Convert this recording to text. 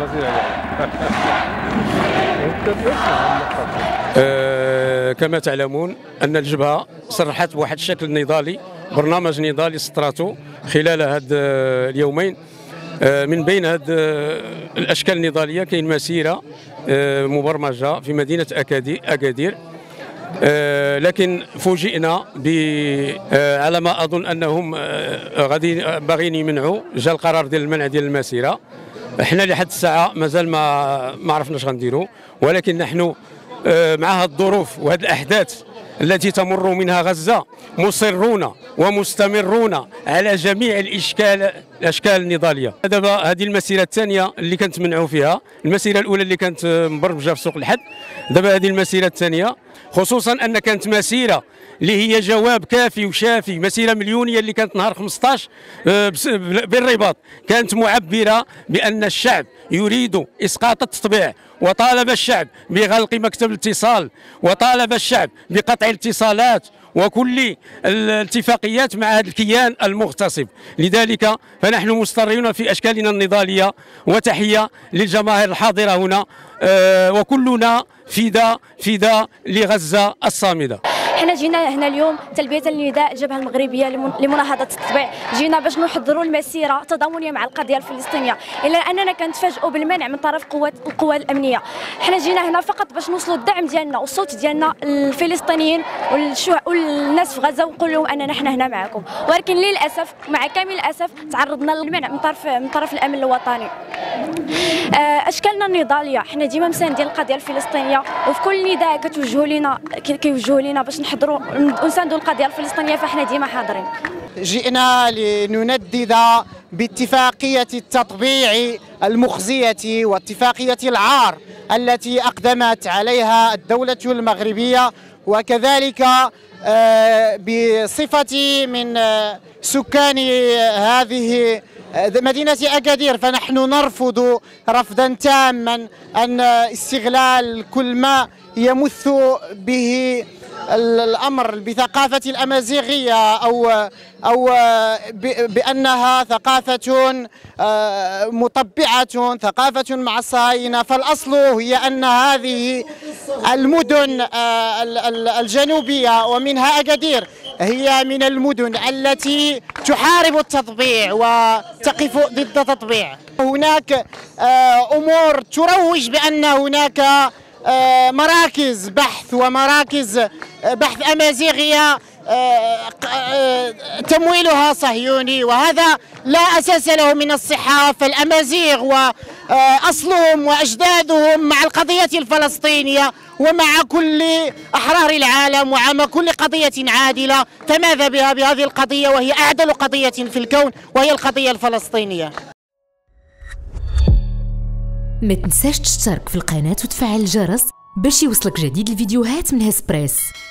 كما تعلمون أن الجبهة صرحت بواحد الشكل نضالي، برنامج نضالي سطرته خلال هاد اليومين. من بين هاد الأشكال النضالية كاين مسيرة مبرمجة في مدينة أكادير، لكن فوجئنا على ما أظن أنهم غادي باغيين يمنعوا، جا القرار ديال المنع ديال المسيرة. احنا لحد الساعة مازال ما عرفناش غنديروا، ولكن نحن مع هذه الظروف وهذه الأحداث التي تمر منها غزة مصرون ومستمرون على جميع الأشكال النضالية. دابا هذه المسيرة الثانية اللي كنتمنعوا فيها، المسيرة الأولى اللي كانت مبرمجة في سوق الحد، دابا هذه المسيرة الثانية، خصوصا أن كانت مسيرة اللي هي جواب كافي وشافي، مسيرة مليونية اللي كانت نهار 15 بالرباط، كانت معبرة بأن الشعب يريد إسقاط التطبيع، وطالب الشعب بغلق مكتب الاتصال، وطالب الشعب بقطع الاتصالات وكل الاتفاقيات مع هذا الكيان المغتصب. لذلك فنحن مستمرون في أشكالنا النضالية، وتحية للجماهير الحاضرة هنا، وكلنا فداء لغزة الصامدة. حنا جينا هنا اليوم تلبية لنداء الجبهة المغربية لمناهضة التطبيع، جينا باش نحضروا المسيرة تضامنية مع القضية الفلسطينية، إلا أننا كنتفاجئوا بالمنع من طرف القوى الأمنية. حنا جينا هنا فقط باش نوصلوا الدعم ديالنا والصوت ديالنا للفلسطينيين والناس في غزة، ونقول لهم أننا حنا هنا معكم. ولكن للأسف مع كامل الأسف تعرضنا للمنع من طرف الأمن الوطني. أشكالنا النضالية، حنا ديما مساندين القضية الفلسطينية، وفي كل نداء كيوجهوا لنا باش نحضروا ونساندوا القضية الفلسطينية فاحنا ديما حاضرين. جئنا لنندد باتفاقية التطبيع المخزية واتفاقية العار التي أقدمت عليها الدولة المغربية، وكذلك بصفتي من سكان هذه مدينة أكادير فنحن نرفض رفضا تاما أن استغلال كل ما يمث به الأمر بثقافة الأمازيغية أو بأنها ثقافة مطبعة، ثقافة مع الصهاينة. فالأصل هي أن هذه المدن الجنوبية ومنها أكادير هي من المدن التي تحارب التطبيع وتقف ضد التطبيع. هناك أمور تروج بأن هناك مراكز بحث ومراكز بحث أمازيغية تمويلها صهيوني، وهذا لا أساس له من الصحة. فالأمازيغ وأصلهم وأجدادهم مع القضية الفلسطينية ومع كل أحرار العالم ومع كل قضية عادلة، فماذا بها بهذه القضية وهي أعدل قضية في الكون وهي القضية الفلسطينية. ما تنساش تشترك في القناة وتفعل الجرس باش يوصلك جديد الفيديوهات من هسبريس.